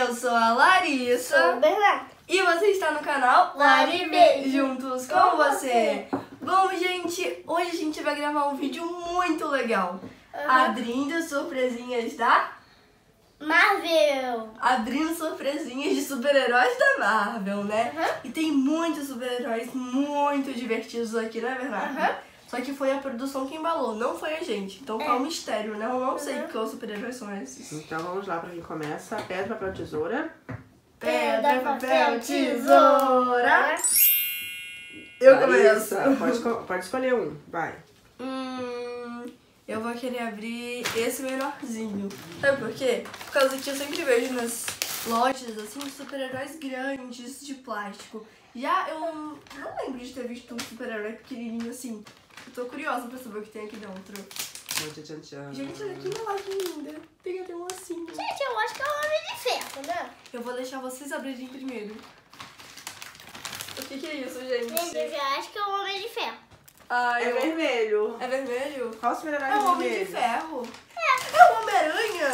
Eu sou a Larissa. Sou o Bernardo. E você está no canal Laribe, juntos com você. Bom, gente, hoje a gente vai gravar um vídeo muito legal. Abrindo surpresinhas da Marvel. Abrindo surpresinhas de super-heróis da Marvel, né? E tem muitos super-heróis muito divertidos aqui, não é verdade? Só que foi a produção que embalou, não foi a gente. Então tá um mistério, né? Eu não sei quais super-heróis são esses. Então vamos lá pra quem começa. Pedra, papel, tesoura. Pedra, papel, tesoura. Eu começo. Larissa, pode escolher um, vai. Eu vou querer abrir esse menorzinho. Sabe por quê? Por causa que eu sempre vejo nas lojas, assim, super-heróis grandes de plástico. Já eu não lembro de ter visto um super-herói pequenininho assim. Eu tô curiosa pra saber o que tem aqui dentro. Gente, olha que embalagem linda. Tem até um lacinho. Gente, eu acho que é o Homem de Ferro, né? Eu vou deixar vocês abrirem primeiro. O que é isso, gente? Gente, eu já acho que é o Homem de Ferro. É vermelho. É vermelho? Qual super-herói É o Homem vermelho? de Ferro. É o Homem-Aranha.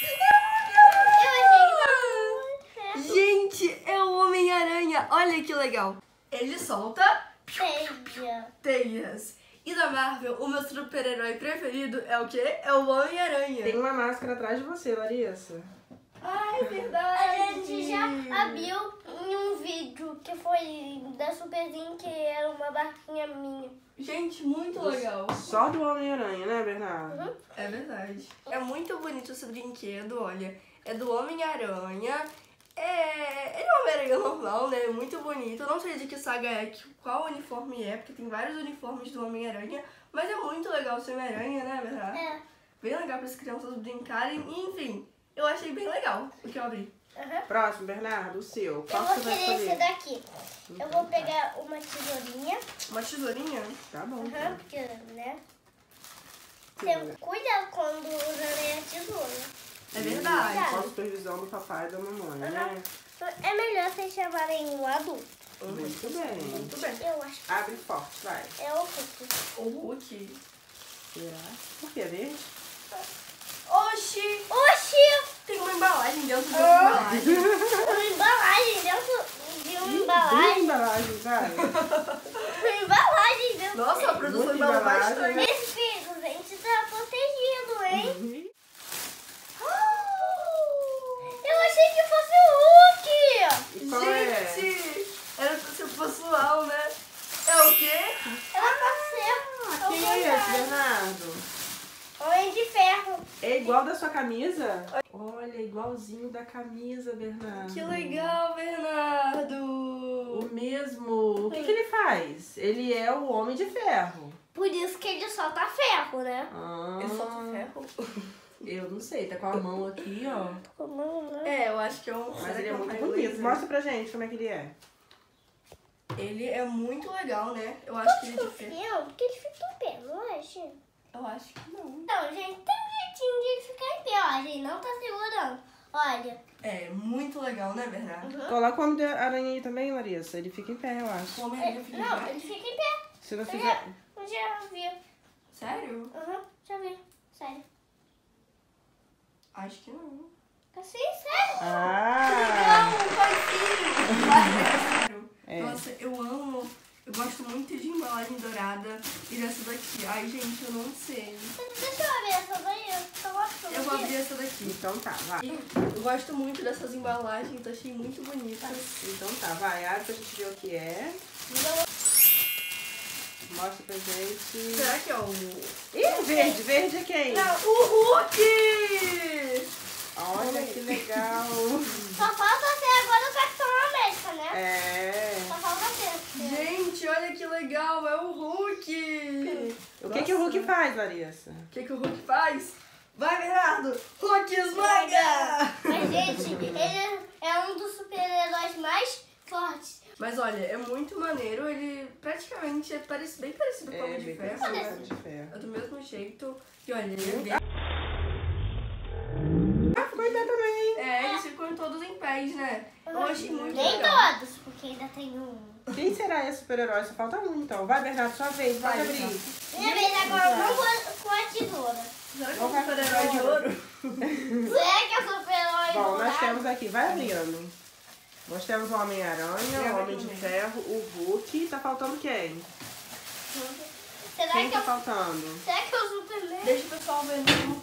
Gente, é o Homem-Aranha. Olha que legal. Ele solta teias. E da Marvel, o meu super-herói preferido é o quê? É o Homem-Aranha. Tem uma máscara atrás de você, Larissa. Ah, é verdade. A gente já abriu em um vídeo que foi da Superzinha, que era uma barquinha minha. Gente, muito legal. Só do Homem-Aranha, né, Bernardo? É verdade. É muito bonito esse brinquedo, olha. É do Homem-Aranha. Ele é um Homem-Aranha normal, né? Muito bonito. Eu não sei de que saga é, qual uniforme é, porque tem vários uniformes do Homem-Aranha. Mas é muito legal ser Homem-Aranha, né, verdade? É. Bem legal para as crianças brincarem. Enfim, eu achei bem legal o que eu abri. Próximo, Bernardo, o seu. Eu Qual vou que você vai querer esse escolher? daqui. Eu vou pegar uma tesourinha. Uma tesourinha? Tá bom. Porque, né? Cuida quando usarem a tesoura. É verdade. Com a supervisão do papai e da mamãe, né? É melhor vocês chamarem um adulto. Muito bem. Muito bem. Eu acho que Abre forte, vai. é o Hulk. O Hulk. Será? Por que verde? Oxi! Oxi! Tem uma embalagem dentro de uma embalagem. Uma embalagem dentro de uma Duas embalagem. embalagens, vai. Uma embalagem dentro. Nossa, a produção Muita embalou embalagem. bastante. Esse filho, gente, tá protegido, hein? Eu achei que fosse o Hulk! E qual é? Gente, era pra ser pessoal, né? É o quê? Era pra ser. Quem é esse, Bernardo? Homem de Ferro. É igual da sua camisa? Olha, igualzinho da camisa, Bernardo. Que legal, Bernardo! O mesmo. O que ele faz? Ele é o Homem de Ferro. Por isso que ele solta ferro, né? Ele solta ferro? Eu não sei, tá com a mão aqui, ó. É, eu acho que é um... Mas será ele que é muito raio bonito. laser? Mostra pra gente como é que ele é. Ele é muito legal, né? Eu acho que ele é de ferro. Não, porque ele fica em pé, não acha? Eu acho que não. Não, gente, tem um jeitinho de ele ficar em pé, ó. A gente não tá segurando. Olha. É, muito legal, né, Bernardo? Coloca o Homem-Aranha aí também, Larissa. Ele fica em pé, eu acho. O Homem-Aranha fica em Não, pé. ele fica em pé. Se não fizer... Eu já vi. Sério? Já vi. Sério. Acho que não. Assim, sério. Ah! Não, vai sério. É. Nossa, eu amo. Eu gosto muito de embalagem dourada e dessa daqui. Ai, gente, eu não sei. Deixa eu abrir essa daí. Eu gosto Eu vou abrir essa daqui. Então tá, vai. Eu gosto muito dessas embalagens, achei muito bonitas. Então tá, vai. Abre pra gente ver o que é. Mostra pra gente. Será que é o... Ih, verde. Verde é quem? Não, o Hulk! Olha que legal. Só falta ser agora o Capitão América, né? É. Só falta ser. Gente, olha que legal, é o Hulk! O que o Hulk faz, Larissa? O que o Hulk faz? Vai, Bernardo! Hulk esmaga! Mas, gente, ele é um dos super-heróis mais fortes. Mas olha, é muito maneiro, ele praticamente é bem parecido com o Homem de Ferro, né? Homem de Ferro. É do mesmo jeito. E olha, ele é bem... Ah, ficou em pé também. eles ficam todos em pés, né? Eu achei muito Nem legal. todos, porque ainda tem um. Quem será esse super-herói? Só falta um, então. Vai, Bernardo, sua vez. Pode Vai, abrir. Bernardo. Minha vez agora, vamos com a tesoura. Será que é um super-herói de ouro? Será que é super-herói Bom, dourado? nós temos aqui? Vai abrindo. Nós temos o Homem-Aranha, o Homem de Ferro, o Hulk. Tá faltando quem? Será Quem que tá eu... faltando? Será que é o Superman? Deixa o pessoal vendo.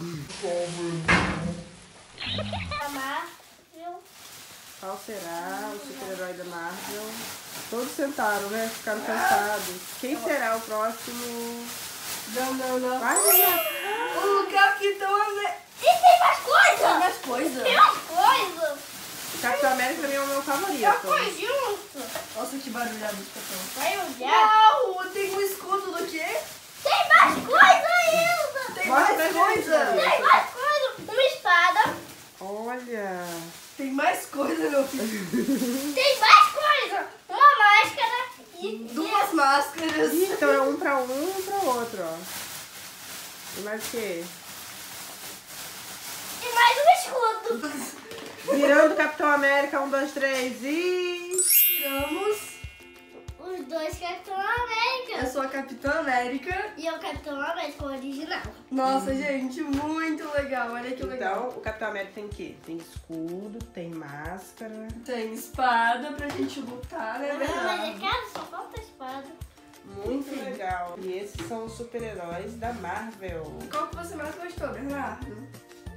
A Marvel. Qual será o super-herói da Marvel? Todos sentaram, né? Ficaram cansados. Quem será o próximo? Não. Vai, Renan. O Capitão América. E tem mais coisa! Tem mais coisa. Tem mais coisa! O Capitão América também é o meu Já favorito. foi junto! Nossa, que barulhado esse papel. Vai olhar! Uau, tem um escudo do quê? Tem mais coisa ainda! Tem Mostra mais pra gente, coisa. Maria. Tem mais coisa! Uma espada! Olha. Tem mais coisa, meu filho. Tem mais coisa! Uma máscara e... Duas máscaras. Ih, então é um pra outro, ó. E mais o quê? E mais um escudo! Virando o Capitão América, 1, 2, 3 e... Tiramos. Os dois Capitão América! Eu sou a Capitã América. E é o Capitão América original. Nossa, gente, muito legal. Olha que legal. Então, o Capitão América tem o quê? Tem escudo, tem máscara. Tem espada pra gente lutar, né? Mas é Verdade. cara, só falta a espada. Muito legal. E esses são os super-heróis da Marvel. Qual que você mais gostou, Bernardo?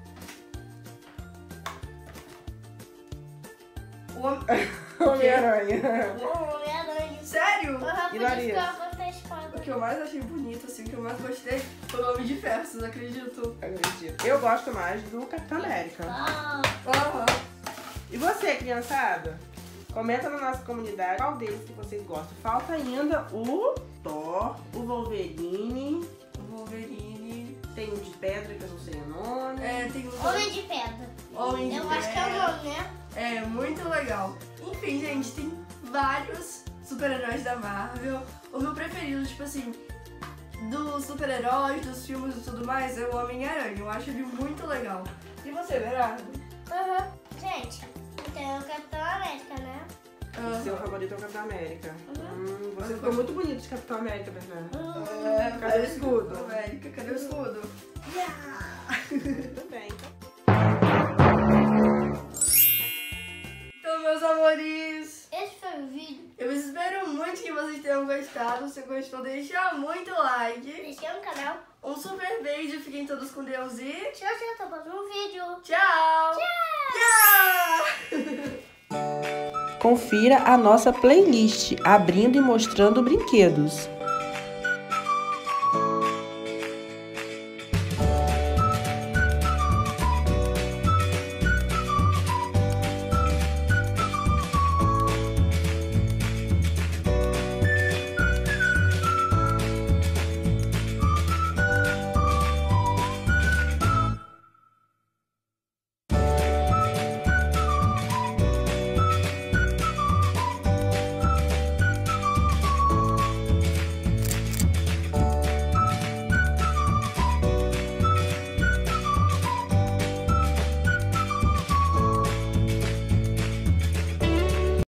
Homem-Aranha. O Homem-Aranha. Sério? Eu já E por Larissa? isso que eu falta a espada. O que eu mais achei bonito, assim, o que eu mais gostei foi o Homem de Ferro, vocês acreditam? Acredito. Eu gosto mais do Capitão América. Ah, Aham. E você, criançada? Comenta na nossa comunidade qual deles que vocês gostam. Falta ainda o Thor, o Wolverine. O Wolverine. Tem um de pedra que eu não sei o nome. É, tem o Homem de Pedra. Homem de Eu acho que é o Ferro. nome, né? É, muito legal. Enfim, gente, tem vários super-heróis da Marvel. O meu preferido, tipo assim, dos super-heróis, dos filmes e tudo mais, é o Homem-Aranha. Eu acho ele muito legal. E você, Bernardo? Aham. Gente, tem o Capitão América, né? Seu favorito é o Capitão América. Uhum. Você ficou muito bonito de Capitão América, Bernardo. É, Cadê o escudo? América, cadê o escudo? Tudo bem. Então, meus amores, Esse foi o vídeo. eu espero muito que vocês tenham gostado. Se gostou, deixa muito like. Deixei no canal. Um super beijo, fiquem todos com Deus e Tchau, tchau. Até o próximo vídeo. tchau! Tchau! Confira a nossa playlist Abrindo e Mostrando Brinquedos.